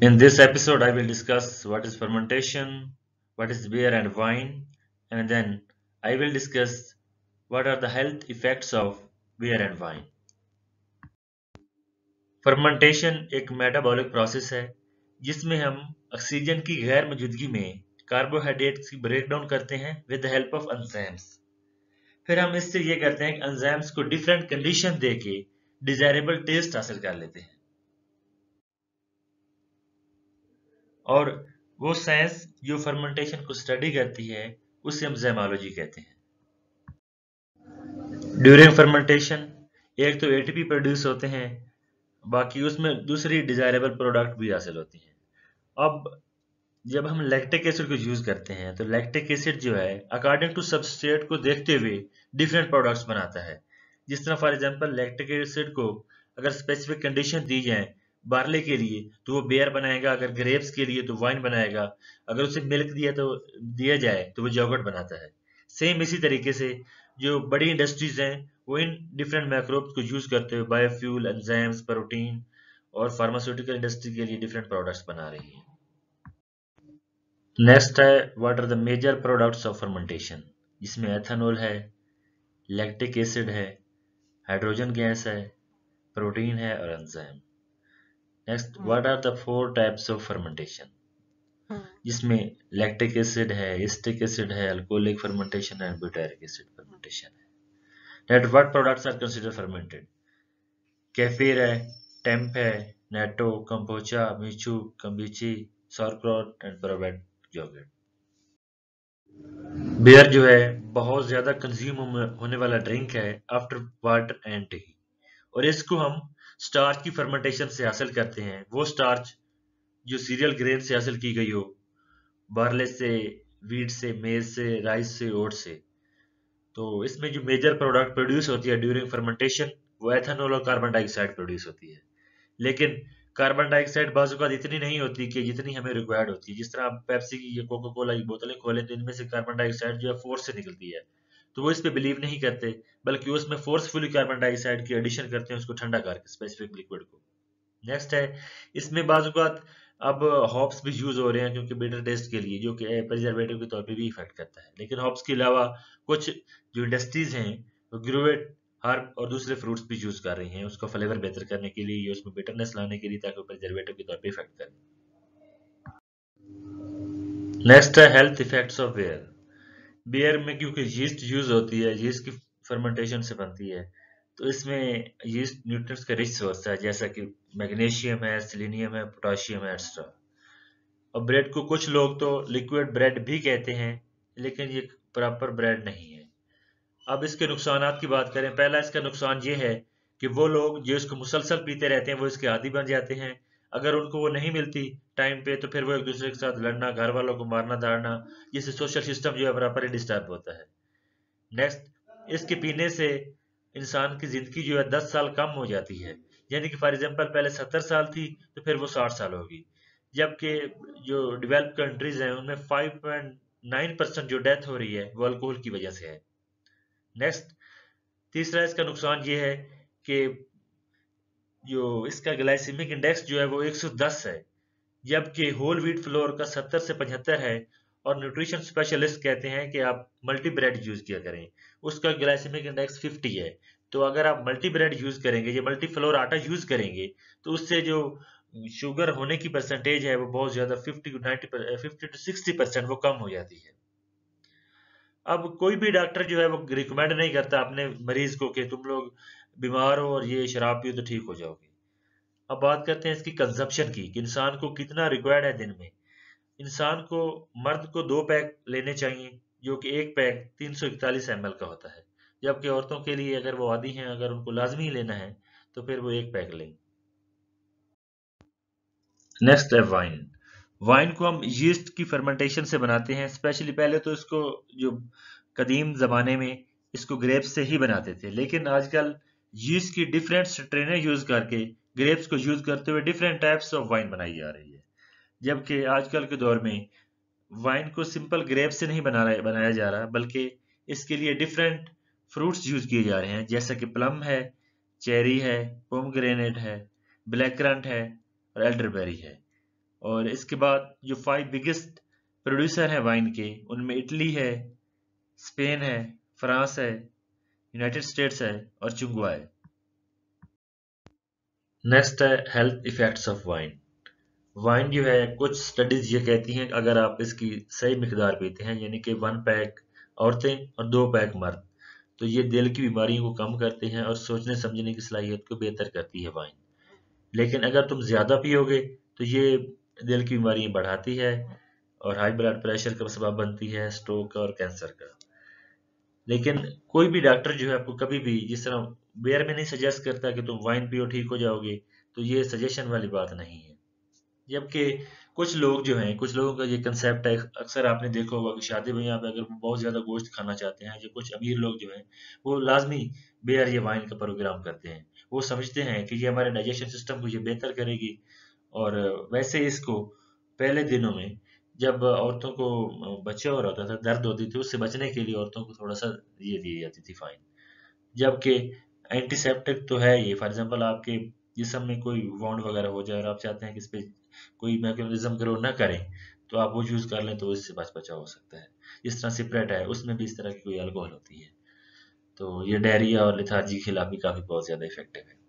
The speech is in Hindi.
In this episode, I will discuss what is fermentation, what is beer and wine, and then I will discuss what are the health effects of beer and wine. Fermentation एक मेटाबॉलिक प्रोसेस है जिसमें हम ऑक्सीजन की गैर मौजूदगी में कार्बोहाइड्रेट्स की ब्रेकडाउन करते हैं with the help of enzymes. फिर हम इससे ये करते हैं कि एंजाइम्स को डिफरेंट कंडीशन देके डिजायरेबल टेस्ट हासिल कर लेते हैं। और वो साइंस जो फर्मेंटेशन को स्टडी करती है उसे हम ज़ैमोलॉजी कहते हैं। ड्यूरिंग फर्मेंटेशन एक तो एटीपी प्रोड्यूस होते हैं, बाकी उसमें दूसरी डिजायरेबल प्रोडक्ट भी हासिल होती हैं। अब जब हम लैक्टिक एसिड को यूज करते हैं तो लैक्टिक एसिड जो है अकॉर्डिंग टू सबस्ट्रेट को देखते हुए डिफरेंट प्रोडक्ट्स बनाता है। जिस तरह फॉर एग्जांपल लैक्टिक एसिड को अगर स्पेसिफिक कंडीशन दी जाए बार्ले के लिए तो वो बियर बनाएगा, अगर ग्रेप्स के लिए तो वाइन बनाएगा, अगर उसे मिल्क दिया जाए तो वो योगर्ट बनाता है। सेम इसी तरीके से जो बड़ी इंडस्ट्रीज हैं वो इन डिफरेंट मैक्रोब्स को यूज करते हुए बायोफ्यूल, एंजाइम्स, प्रोटीन और फार्मास्यूटिकल इंडस्ट्री के लिए डिफरेंट प्रोडक्ट्स बना रही है। नेक्स्ट है what are the major products of fermentation, जिसमें एथेनॉल है, लैक्टिक एसिड है, हाइड्रोजन गैस है, प्रोटीन है और enzyme. Next what are the four types of fermentation, जिसमें लैक्टिक एसिड है, एसिटिक एसिड है, अल्कोहलिक फर्मेंटेशन है, ब्यूटारिक एसिड फर्मेंटेशन है। Next what products are considered fermented, kefir है, टेम्प है, नेटो, कंपोचा, मिचू, कम्बिची, सॉरक्रॉट एंड प्रोवेट योगर्ट। बियर जो है बहुत ज्यादा कंज्यूम होने वाला ड्रिंक है आफ्टर वाटर एंड टी, और इसको हम स्टार्च की फर्मेंटेशन से हासिल करते हैं। वो स्टार्च जो सीरियल ग्रेन से हासिल की गई हो, बार्ले से, वीट से, मेज से, राइस से, ओट से। तो इसमें जो मेजर प्रोडक्ट प्रोड्यूस होती है ड्यूरिंग फर्मेंटेशन वो एथेनॉल और कार्बन डाइऑक्साइड प्रोड्यूस होती है। लेकिन कार्बन डाइऑक्साइड बाज़-औक़ात इतनी नहीं होती कि जितनी हमें रिक्वायर्ड होती है। जिस तरह आप पेप्सी की या कोका कोला की बोतलें खोलें तो इनमें से कार्बन डाइऑक्साइड जो है फोर्स से निकलती है, तो वो इस पे बिलीव नहीं करते, बल्कि उसमें फोर्सफुली कार्बन डाइऑक्साइड की एडिशन करते हैं उसको ठंडा करके स्पेसिफिक लिक्विड को। नेक्स्ट है इसमें बाज़-औक़ात अब हॉप्स भी यूज हो रहे हैं क्योंकि बिटर टेस्ट के लिए, जो कि प्रिजर्वेटिव के तौर पे भी इफेक्ट करता है। लेकिन हॉप्स के अलावा कुछ जो इंडस्ट्रीज हैं वो ग्रेवेट, हर्ब और दूसरे फ्रूट्स भी यूज कर रही हैं उसका फ्लेवर बेहतर करने के लिए या उसमें बिटरनेस लाने के लिए, ताकि वो प्रिजर्वेटिव के तौर पे इफेक्ट करें। नेक्स्ट है health effects of beer. Beer में क्योंकि यीस्ट यूज होती है, यीस्ट की फर्मेंटेशन से बनती है, तो इसमें यीस्ट न्यूट्रिएंट्स का रिच सोर्स है, जैसा कि मैग्नीशियम है, सेलेनियम है, पोटाशियम है, एक्स्ट्रा। और ब्रेड को कुछ लोग तो लिक्विड ब्रेड भी कहते हैं, लेकिन ये प्रॉपर ब्रेड नहीं है। अब इसके नुकसानात की बात करें, पहला इसका नुकसान ये है कि वो लोग जो इसको मुसलसल पीते रहते हैं वो इसके आदी बन जाते हैं। अगर उनको वो नहीं मिलती टाइम पे तो फिर वो एक दूसरे के साथ लड़ना, घर वालों को मारना धाड़ना, जिससे सोशल सिस्टम जो है प्रॉपर डिस्टर्ब होता है। नेक्स्ट, इसके पीने से इंसान की जिंदगी जो है 10 साल कम हो जाती है। यानी कि फॉर एग्जांपल पहले 70 साल थी तो फिर वो 60 साल होगी, जबकि जो डेवलप्ड कंट्रीज हैं उनमें 5.9% जो डेथ हो रही है वो अल्कोहल की वजह से है। नेक्स्ट, तीसरा इसका नुकसान ये है कि जो इसका ग्लाइसेमिक इंडेक्स जो है वो 110 है, जबकि होल व्हीट फ्लोर का 70 से 75 है। और न्यूट्रिशन स्पेशलिस्ट कहते हैं कि आप मल्टी ब्रेड यूज किया करें, उसका ग्लाइसेमिक इंडेक्स 50 है। तो अगर आप मल्टी ब्रेड यूज करेंगे या मल्टी फ्लोर आटा यूज करेंगे तो उससे जो शुगर होने की परसेंटेज है वो बहुत ज्यादा 50 to 60% वो कम हो जाती है। अब कोई भी डॉक्टर जो है वो रिकमेंड नहीं करता अपने मरीज को कि तुम लोग बीमार हो और ये शराब पियो तो ठीक हो जाओगे। अब बात करते हैं इसकी कंजप्शन की कि इंसान को कितना रिक्वायर्ड है दिन में। इंसान को, मर्द को 2 पैक लेने चाहिए, जो कि एक पैक 341 ml का होता है, जबकि औरतों के लिए अगर वो आदी हैं, अगर उनको लाजमी लेना है तो फिर वो 1 पैक लें। नेक्स्ट है वाइन। वाइन को हम यीस्ट की फर्मेंटेशन से बनाते हैं। स्पेशली पहले तो इसको जो कदीम ज़माने में इसको ग्रेप्स से ही बनाते थे, लेकिन आजकल यीस्ट की डिफरेंट स्ट्रेनें यूज करके ग्रेप्स को यूज करते हुए डिफरेंट टाइप्स ऑफ वाइन बनाई जा रही है। जबकि आजकल के दौर में वाइन को सिंपल ग्रेप्स से नहीं बनाया जा रहा, बल्कि इसके लिए डिफरेंट फ्रूट्स यूज किए जा रहे हैं, जैसा कि प्लम है, चेरी है, पोमग्रेनेट है, ब्लैक करंट है और एल्डरबेरी है। और इसके बाद जो 5 बिगेस्ट प्रोड्यूसर हैं वाइन के, उनमें इटली है, स्पेन है, फ्रांस है, यूनाइटेड स्टेट्स है और चुंगवा है। नेक्स्ट है health effects of wine. Wine जो है, कुछ स्टडीज ये कहती हैं कि अगर आप इसकी सही मिकदार पीते हैं, यानी कि 1 पैक औरतें और 2 पैक मर्द, तो ये दिल की बीमारियों को कम करते हैं और सोचने समझने की सलाहियत को बेहतर करती है वाइन। लेकिन अगर तुम ज़्यादा पियोगे तो ये दिल की बीमारियां बढ़ाती है और हाई ब्लड प्रेशर का सबब बनती है, स्ट्रोक और कैंसर का। लेकिन कोई भी डॉक्टर जो है आपको कभी भी जिस तरह बेयर में नहीं सजेस्ट करता कि तुम वाइन पियो ठीक हो जाओगे, तो ये सजेशन वाली बात नहीं है। जबकि कुछ लोग जो हैं, कुछ लोगों का ये कंसेप्ट है, अक्सर आपने देखा होगा कि शादी ब्याह पे अगर वो बहुत ज़्यादा गोश्त खाना चाहते हैं, जो कुछ अमीर लोग जो हैं, वो लाज़मी बेयर या वाइन का प्रोग्राम करते हैं। वो समझते हैं कि ये हमारे डाइजेशन सिस्टम को ये बेहतर करेगी। और वैसे इसको पहले दिनों में जब औरतों को बच्चा हो रहा था, दर्द होती थी, उससे बचने के लिए औरतों को थोड़ा-सा ये दी जाती थी फाइन। जबकि एंटीसेप्टिक तो है ये, फॉर एग्जांपल आपके जिस्म में कोई वाउंड वगैरह हो जाए और आप चाहते हैं कि इस पे कोई मैकेनिज्म ग्रो ना करे, तो आप वो यूज़ कर लें तो इससे बचाव हो सकता है। जिस तरह सिपरेट है, उसमें भी इस तरह की कोई अल्कोहल होती है। तो ये डायरिया और लेथार्जी के खिलाफ भी काफ़ी बहुत ज़्यादा इफेक्टिव है।